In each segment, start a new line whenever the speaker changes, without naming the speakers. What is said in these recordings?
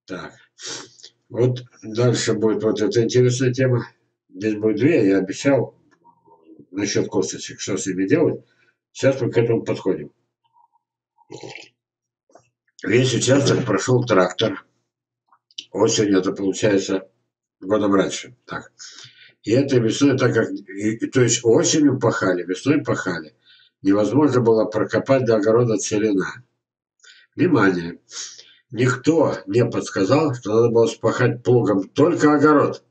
Так. Вот дальше будет вот эта интересная тема. Здесь будет две, я обещал насчет косточек, что с ними делать. Сейчас мы к этому подходим. Весь участок прошел трактор. Осенью это получается годом раньше. Так. И это весной, так как, то есть осенью пахали, весной пахали, невозможно было прокопать до огорода целина. Внимание! Никто не подсказал, что надо было спахать плугом только огород.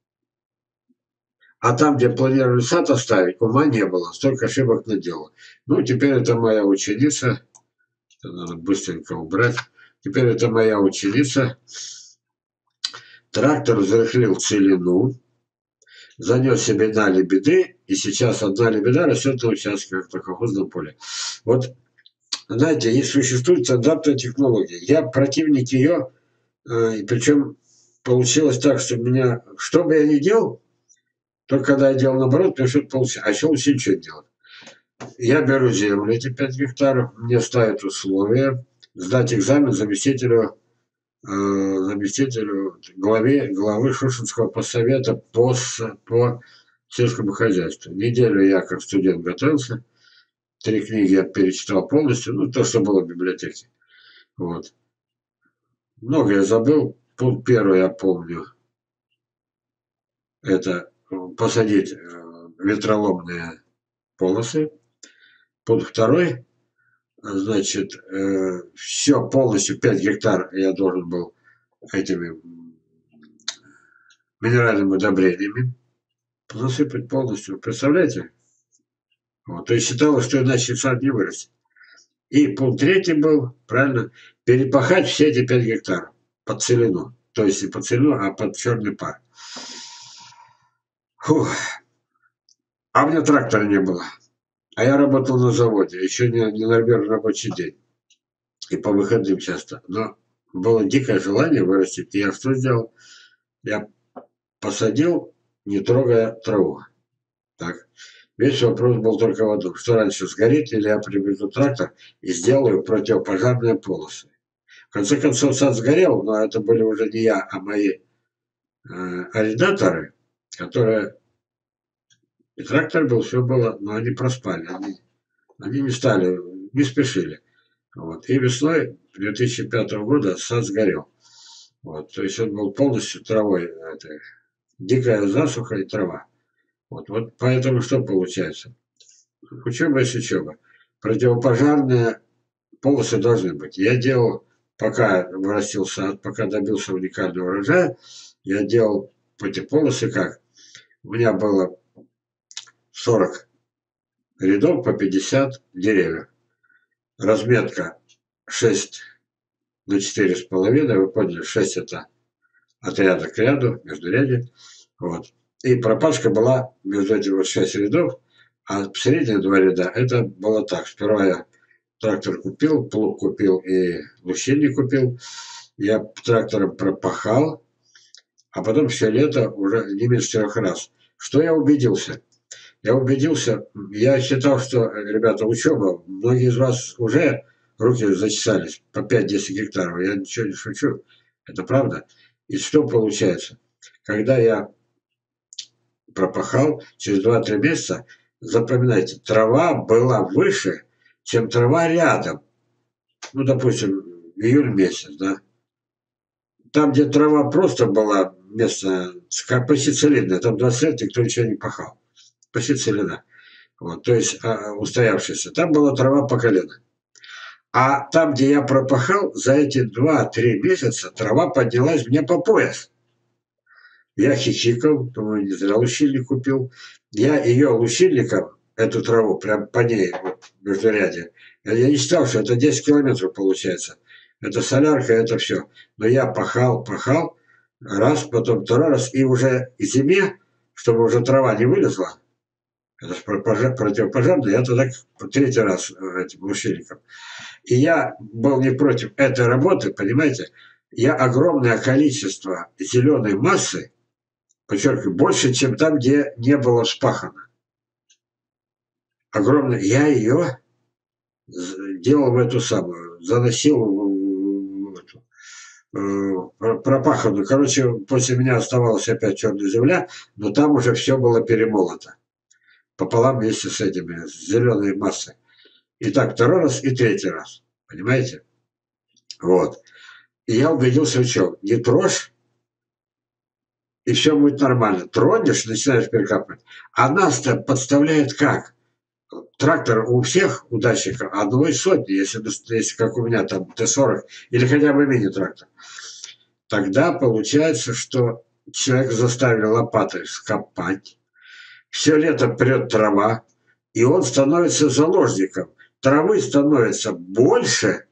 А там, где планировали сад оставить, ума не было. Столько ошибок наделал. Ну, теперь это моя ученица. Это надо быстренько убрать. Теперь это моя ученица. Трактор взрыхлил целину. Занес себе на лебеды. И сейчас одна лебеда растет на участке, как на колхозном поле. Вот, знаете, и существует стандартная технология. Я противник ее. И причем получилось так, что меня, что бы я ни делал, только когда я делал наоборот, мне что-то получилось. А еще лучше ничего не делать. Я беру землю, эти 5 гектаров, мне ставят условия сдать экзамен заместителю главы Шушинского поссовета по сельскому хозяйству. Неделю я как студент готовился, 3 книги я перечитал полностью, ну, то, что было в библиотеке. Вот. Много я забыл. Пункт первый я помню. Это посадить ветроломные полосы. Пункт второй. Значит, все полностью 5 гектар я должен был этими минеральными удобрениями засыпать полностью. Представляете? Вот. То есть считалось, что иначе сад не вырастет. И пункт третий был, правильно, перепахать все эти 5 гектаров под целину. То есть не под целину, а под черный пар. Фух. А у меня трактора не было. А я работал на заводе, еще не нормированный рабочий день. И по выходным часто. Но было дикое желание вырастить. И я что сделал? Я посадил, не трогая траву. Так. Весь вопрос был только в одном. Что раньше, сгорит или я привезу трактор и сделаю противопожарные полосы. В конце концов, сад сгорел, но это были уже не я, а мои арендаторы, которые... И трактор был, все было, но они проспали. Они не стали, не спешили. Вот. И весной 2005 года сад сгорел. Вот. То есть он был полностью травой. Это, дикая засуха и трава. Вот поэтому что получается? Учеба есть учеба. Противопожарные полосы должны быть. Я делал, пока вырастил сад, пока добился уникального урожая, я делал эти полосы как? У меня было 40 рядов по 50 деревьев. Разметка 6 на 4,5. Вы поняли, 6 это от ряда к ряду, междурядье. Вот. И пропашка была между этими вот 6 рядов, а средние 2 ряда это было так. Сперва я трактор купил, плуг купил и лущильник купил. Я трактором пропахал, а потом все лето уже не меньше 4 раз. Что я убедился? Я считал, что, ребята, учеба, многие из вас уже руки зачесались по 5-10 гектаров. Я ничего не шучу. Это правда. И что получается? Когда я пропахал, через 2-3 месяца, запоминайте, трава была выше, чем трава рядом. Ну, допустим, июль месяц, да. Там, где трава просто была местная, почти целинная, там 20 лет никто ничего не пахал. Почти целина. Вот, то есть устоявшаяся. Там была трава по колено. А там, где я пропахал, за эти 2-3 месяца трава поднялась мне по пояс. Я хихикал, думаю, не зря лущильник купил. Я ее лущильником, эту траву, прям по ней, вот, междурядье, я не считал, что это 10 километров получается. Это солярка, это все. Но я пахал, раз, потом второй раз, и уже к зиме, чтобы уже трава не вылезла, это же противопожарный, я тогда 3-й раз этим лущильником. И я был не против этой работы, понимаете? Я огромное количество зеленой массы, подчеркиваю, больше, чем там, где не было вспахано. Огромное. Я ее делал в эту самую, заносил в эту, пропаханную. Короче, после меня оставалась опять черная земля, но там уже все было перемолото. Пополам вместе с этими, с зеленой массой. И так второй раз и третий раз. Понимаете? Вот. И я убедился в чем? Не трожь, и все будет нормально. Тронешь, начинаешь перекапывать. А нас-то подставляют как? Трактор у всех удачников одной сотни, если как у меня там Т-40 или хотя бы мини-трактор. Тогда получается, что человек заставили лопатой скопать, все лето прет трава, и он становится заложником. Травы становится больше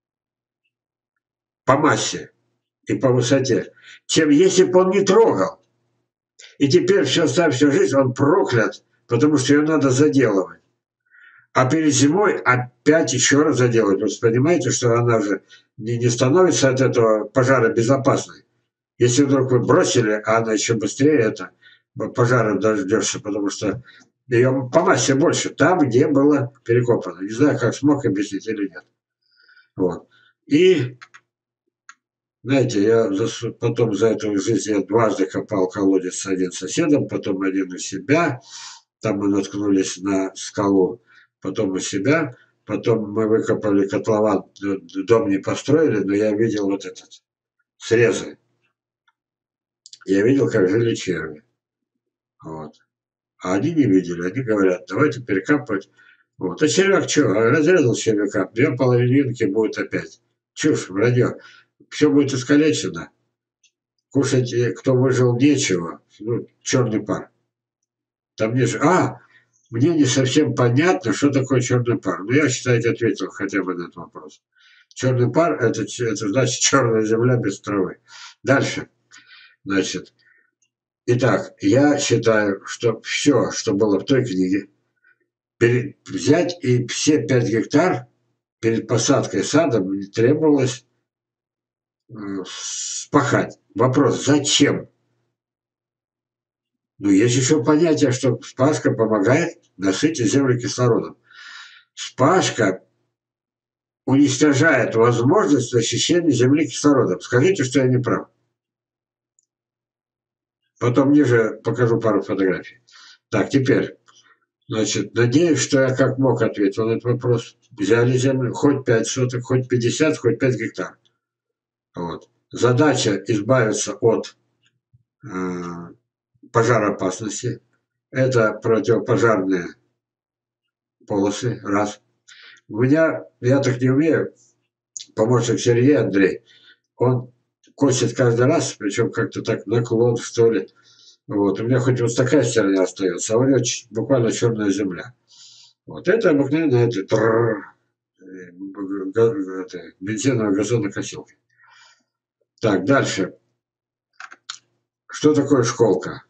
по массе и по высоте, чем если бы он не трогал. И теперь всю оставшуюся жизнь он проклят, потому что ее надо заделывать. А перед зимой опять еще раз заделать. Вы понимаете, что она же не становится от этого пожара безопасной. Если вдруг вы бросили, а она еще быстрее это пожара дождешься, потому что ее по массе больше, там, где было перекопано. Не знаю, как смог объяснить или нет. Вот. И, знаете, я потом за эту жизнь я дважды копал колодец с одним соседом, потом один у себя. Там мы наткнулись на скалу, потом у себя. Потом мы выкопали котлован, дом не построили, но я видел вот этот, срезы. Я видел, как жили черви. Вот. А они не видели, они говорят, давайте перекапывать. Вот. А червяк что? Разрезал червяка, две половинки будет опять. Чушь, вранье. Все будет искалечено. Кушать, кто выжил, нечего. Ну, черный пар. Там не... мне не совсем понятно, что такое черный пар. Но я, считаю, ответил хотя бы на этот вопрос. Черный пар это значит черная земля без травы. Дальше. Значит, итак, я считаю, что все, что было в той книге, взять и все 5 гектар перед посадкой сада требовалось спахать. Вопрос, зачем? Ну, есть еще понятие, что спашка помогает насытить землю кислородом. Спашка уничтожает возможность насыщения земли кислородом. Скажите, что я не прав. Потом ниже покажу пару фотографий. Так, теперь, значит, надеюсь, что я как мог ответил на этот вопрос. Взяли землю, хоть 5 соток, хоть 50, хоть 5 гектар. Вот. Задача избавиться от пожароопасности. Это противопожарные полосы, раз. У меня, я так не умею, помощник Сергей Андрей, он косит каждый раз, причем как-то так наклон, что ли. Вот. У меня хоть вот такая стерня остается, а у него буквально черная земля. Вот это обыкновенно бензиновая газонокосилка. Так, дальше. Что такое школка?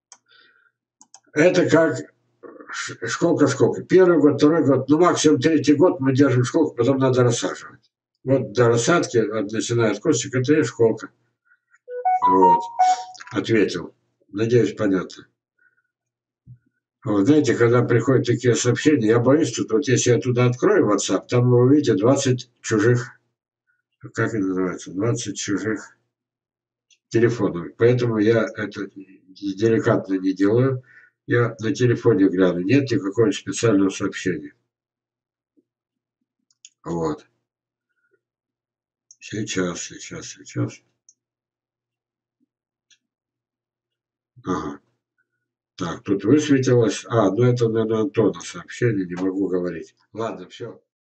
Это как школка. Первый год, второй год, ну максимум третий год мы держим школку, потом надо рассаживать. Вот до рассадки, начиная от костик, это и школка. Вот. Ответил. Надеюсь, понятно. Вот, знаете, когда приходят такие сообщения, я боюсь, тут вот если я туда открою WhatsApp, там вы увидите 20 чужих, как это называется, 20 чужих телефонов. Поэтому я это деликатно не делаю. Я на телефоне гляну, нет никакого специального сообщения. Вот. Сейчас. Ага. Так, тут высветилось. Ну это, наверное, Антона сообщение, не могу говорить. Ладно, все.